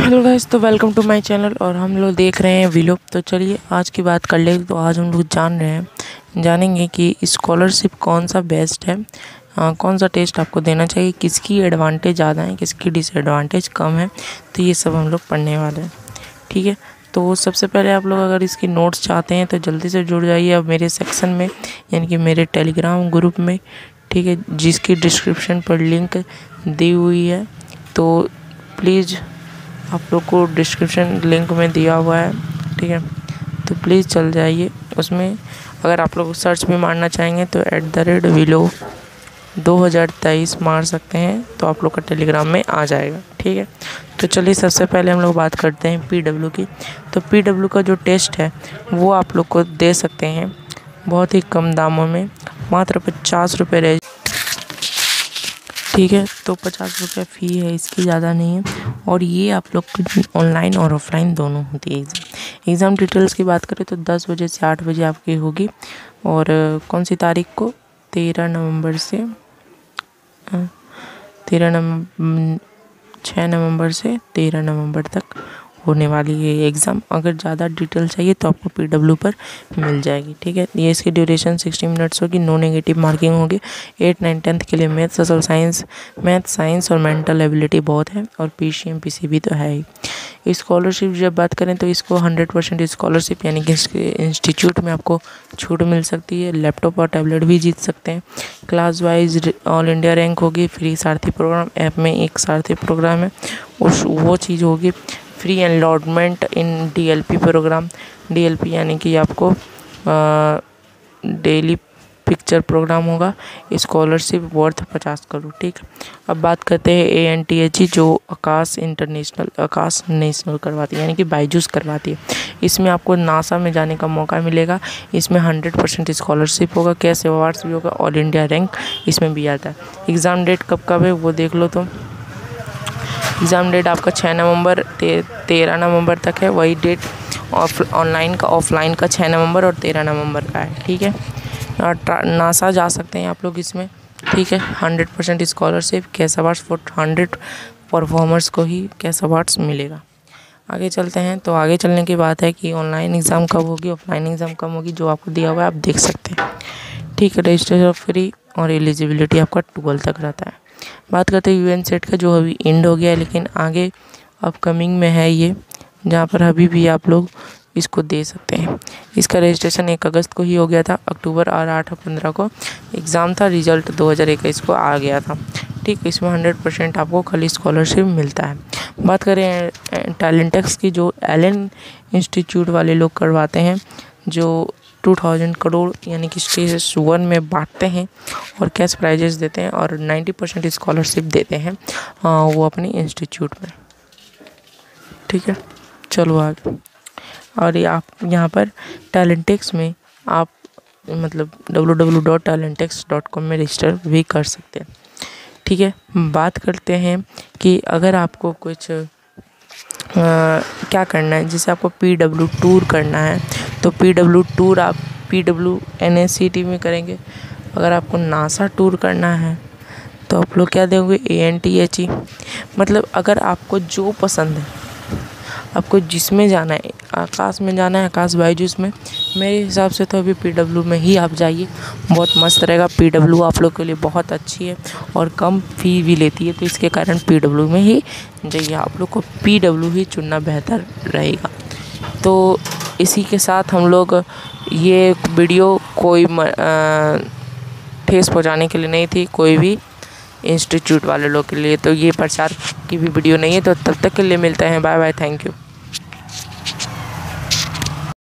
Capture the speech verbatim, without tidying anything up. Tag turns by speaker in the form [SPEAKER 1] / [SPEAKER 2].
[SPEAKER 1] Hello guys, तो welcome to my channel. और हम लोग देख रहे हैं वीलॉग। तो चलिए आज की बात कर ले। तो आज हम लोग जान रहे हैं जानेंगे कि स्कॉलरशिप कौन सा बेस्ट है, आ, कौन सा टेस्ट आपको देना चाहिए, किसकी एडवांटेज ज़्यादा है, किसकी डिसएडवांटेज कम है। तो ये सब हम लोग पढ़ने वाले हैं, ठीक है। तो सबसे पहले आप लोग अगर इसकी नोट्स चाहते हैं तो जल्दी से जुड़ जाइए अब मेरे सेक्शन में, यानी कि मेरे टेलीग्राम ग्रुप में, ठीक है, जिसकी डिस्क्रिप्शन पर लिंक दी हुई है। तो प्लीज़ आप लोग को डिस्क्रिप्शन लिंक में दिया हुआ है, ठीक है। तो प्लीज़ चल जाइए उसमें। अगर आप लोग सर्च भी मारना चाहेंगे तो एट द रेट वीलो दो हज़ार तेईस मार सकते हैं, तो आप लोग का टेलीग्राम में आ जाएगा, ठीक है। तो चलिए सबसे पहले हम लोग बात करते हैं पीडब्ल्यू की। तो पीडब्ल्यू का जो टेस्ट है वो आप लोग को दे सकते हैं बहुत ही कम दामों में, मात्र पचास रुपये रहे, ठीक है। तो पचास रुपये फ़ी है, इसकी ज़्यादा नहीं है। और ये आप लोग ऑनलाइन और ऑफलाइन दोनों होती है एग्ज़ाम। एग्ज़ाम डिटेल्स की बात करें तो दस बजे से आठ बजे आपकी होगी। और कौन सी तारीख को? तेरह नवंबर से तेरह नवंबर छः नवंबर से तेरह नवंबर तक होने वाली है ये एग्ज़ाम। अगर ज़्यादा डिटेल चाहिए तो आपको पीडब्ल्यू पर मिल जाएगी, ठीक है। ये इसकी ड्यूरेशन सिक्सटी मिनट्स होगी, नो नेगेटिव मार्किंग होगी। एट नाइन टेंथ के लिए math, social science, math science और मेंटल एबिलिटी बहुत है। और पीसीएम पीसीबी तो है ही। स्कॉलरशिप जब बात करें तो इसको हंड्रेड परसेंट स्कॉलरशिप, यानी कि इसके इंस्टीट्यूट में आपको छूट मिल सकती है। लैपटॉप और टैबलेट भी जीत सकते हैं। Class wise all India rank होगी। फ्री सारथी प्रोग्राम, ऐप में एक सारथी प्रोग्राम है, उस वो चीज़ होगी। Free allotment in DLP program. DLP यानी कि आपको डेली पिक्चर प्रोग्राम होगा। स्कॉलरशिप वर्थ पचास करोड़, ठीक है। अब बात करते हैं A N T H E, जो आकाश इंटरनेशनल आकाश नेशनल करवाती है, यानी कि बायजूस करवाती है। इसमें आपको नासा में जाने का मौका मिलेगा। इसमें हंड्रेड परसेंट स्कॉलरशिप होगा, कैश अवार्ड्स भी होगा, ऑल इंडिया रैंक इसमें भी आता है। एग्ज़ाम डेट कब कब है वो देख लो। तो एग्ज़ाम डेट आपका छः नवंबर ते, तेरह नवंबर तक है। वही डेट ऑफ ऑनलाइन का, ऑफलाइन का छः नवंबर और तेरह नवंबर का है, ठीक है। और नासा जा सकते हैं आप लोग इसमें, ठीक है। Hundred percent scholarship, cash awards for hundred performers को ही कैश अवार्ड्स मिलेगा। आगे चलते हैं। तो आगे चलने की बात है कि ऑनलाइन एग्ज़ाम कब होगी, ऑफलाइन एग्ज़ाम कब होगी, जो आपको दिया हुआ है आप देख सकते हैं, ठीक है। रजिस्ट्रेशन फ्री और एलिजिबिलिटी आपका ट्वेल्व तक रहता है। बात करते हैं यूएन सेट का, जो अभी एंड हो गया है, लेकिन आगे अपकमिंग में है ये, जहाँ पर अभी भी आप लोग इसको दे सकते हैं। इसका रजिस्ट्रेशन एक अगस्त को ही हो गया था। अक्टूबर और आठ और पंद्रह को एग्ज़ाम था। रिजल्ट दो हज़ार इक्कीस को आ गया था, ठीक। इसमें हंड्रेड परसेंट आपको खाली स्कॉलरशिप मिलता है। बात करें टैलेंटेक्स की, जो एलन इंस्टीट्यूट वाले लोग करवाते हैं, जो टू थाउजेंड करोड़ यानी कि स्टेज वन में बांटते हैं और कैश प्राइजेस देते हैं और नाइन्टी परसेंट स्कॉलरशिप देते हैं आ, वो अपने इंस्टीट्यूट में, ठीक है। चलो आगे। और ये आप यहाँ पर टैलेंटेक्स में आप मतलब W W W dot Talentex dot com में रजिस्टर भी कर सकते हैं, ठीक है। बात करते हैं कि अगर आपको कुछ आ, क्या करना है, जैसे आपको पीडब्ल्यू टूर करना है तो पीडब्ल्यू टूर आप पीडब्ल्यू एनएससीटी में करेंगे। अगर आपको नासा टूर करना है तो आप लोग क्या देंगे, A N T H E. मतलब अगर आपको जो पसंद है, आपको जिसमें जाना है, आकाश में जाना है, आकाश बायजूस में, मेरे हिसाब से तो अभी पीडब्ल्यू में ही आप जाइए, बहुत मस्त रहेगा। पीडब्ल्यू आप लोग के लिए बहुत अच्छी है और कम फ़ी भी लेती है, तो इसके कारण पीडब्ल्यू में ही जाइए। आप लोग को पीडब्ल्यू ही चुनना बेहतर रहेगा। तो इसी के साथ हम लोग, ये वीडियो कोई ठेस पहुँचाने के लिए नहीं थी, कोई भी इंस्टीट्यूट वाले लोग के लिए, तो ये प्रचार की भी वीडियो नहीं है। तो तब तक के लिए मिलते हैं, बाय बाय, थैंक यू।